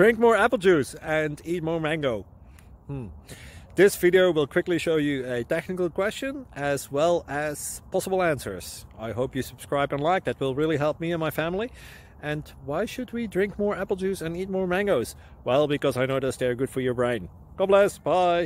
Drink more apple juice and eat more mango. This video will quickly show you a technical question as well as possible answers. I hope you subscribe and like, that will really help me and my family. And why should we drink more apple juice and eat more mangoes? Well, because I noticed they're good for your brain. God bless, bye!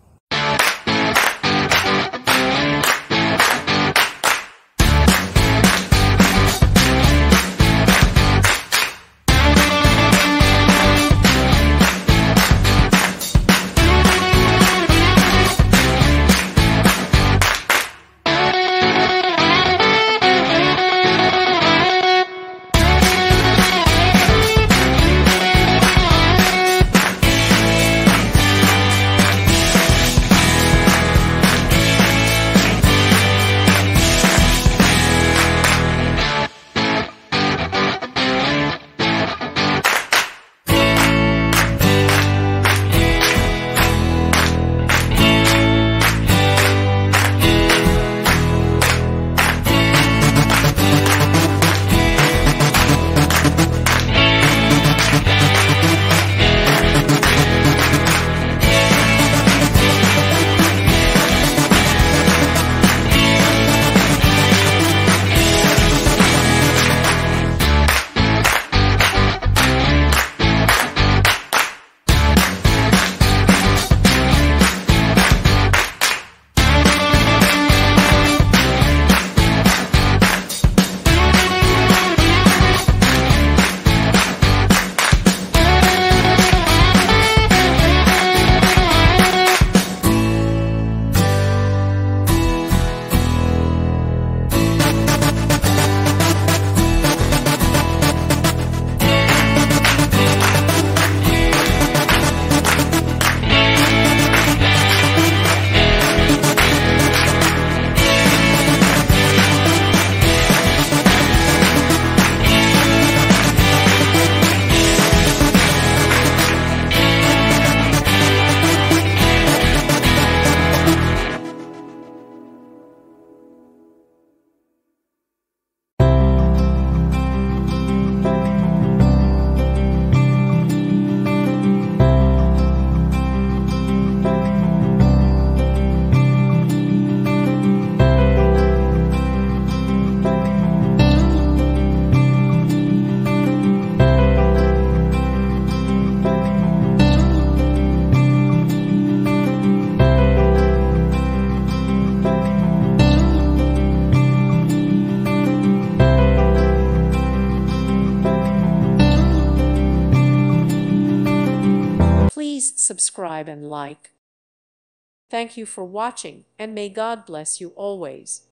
Please subscribe and like. Thank you for watching, and may God bless you always.